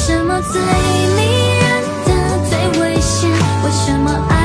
什么最迷人的最危险？为什么爱？